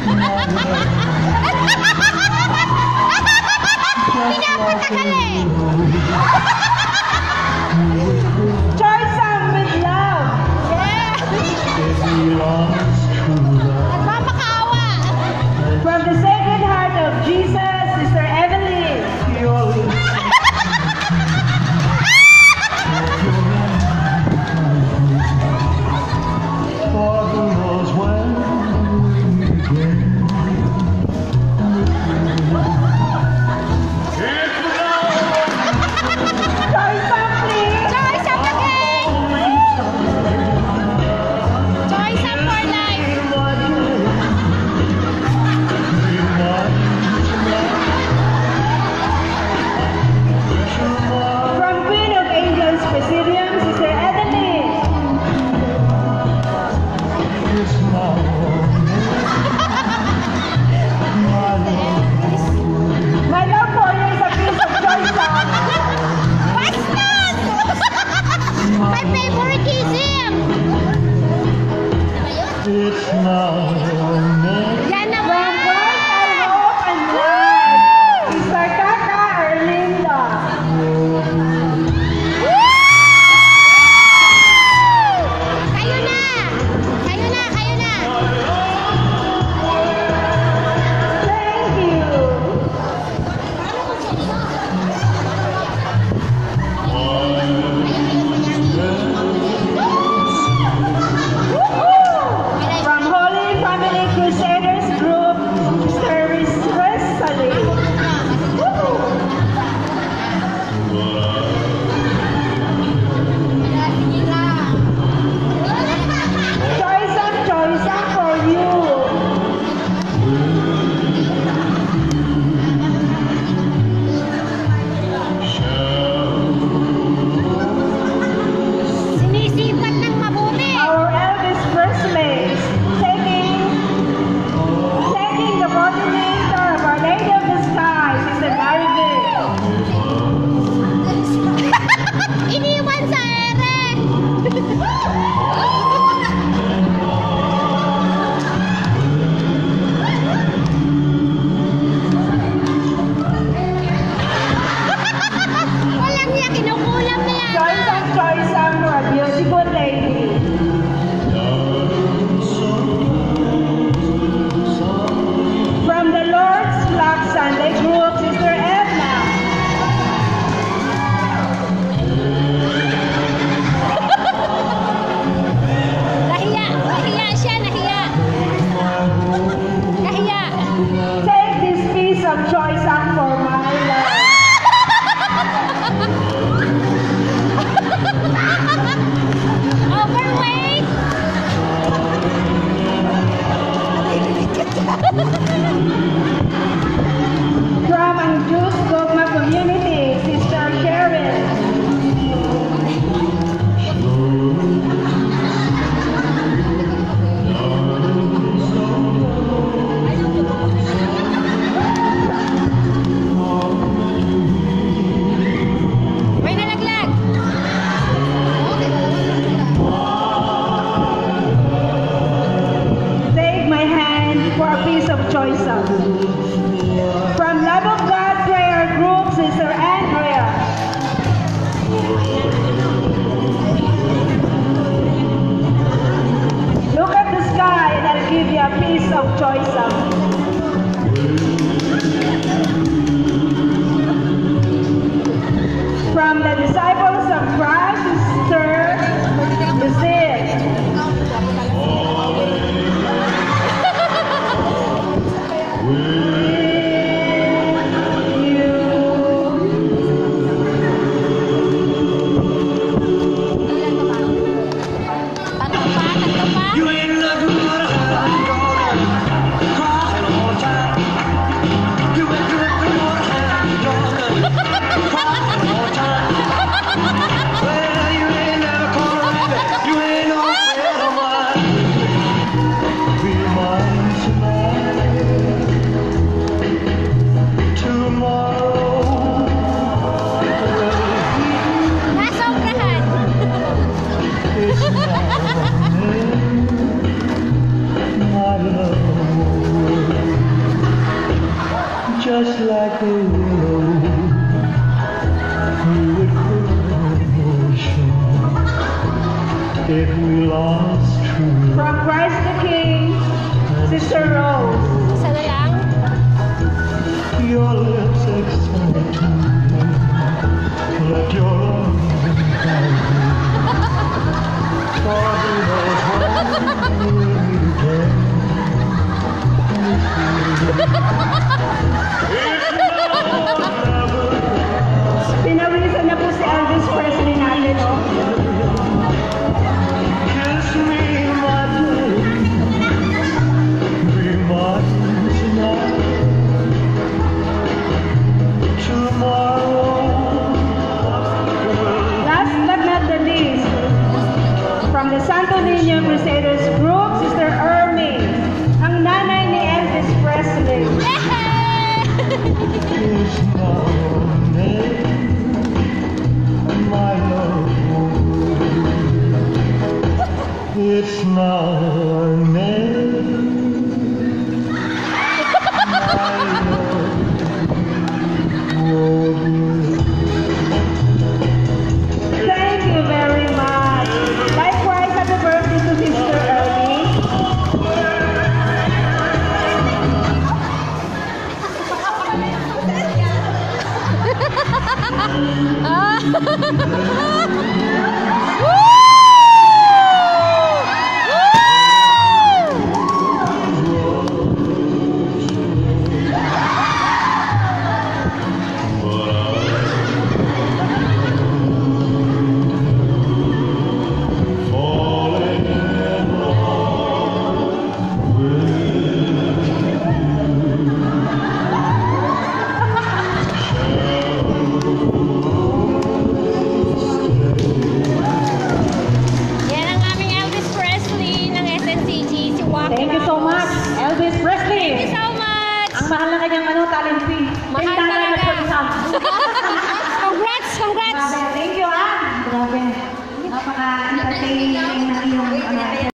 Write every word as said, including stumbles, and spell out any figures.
Pinapatagal eh. Choice Up with Love. Yeah. Nagmamakaawa. From the Sacred Heart of Jesus, Sister Evelyn. Well, just like a willow through a ocean. If we lost true From Christ the King, Sister Rose. Isa na lang. your lips excite me, let your arms guide me. For who knows when we'll meet again. Pinawisan na po si Elvis Presley natin, oh. Kiss me, my baby, be mine tonight. Tomorrow, Last but not the least, from the Santo Niño Crusaders Group, Sister Ermi, ang nanay ni Elvis Presley. is now my love. It's now or never. My love. Thank you very much. Likewise, happy birthday to Sister Ermi. Yan ang aming Elvis Presley ng S N C G, si Joaquin Thank you so Ramos. much, Elvis Presley. Thank you so much. Ang mahal na kanyang ano, talent fee. Mahal Yung tatay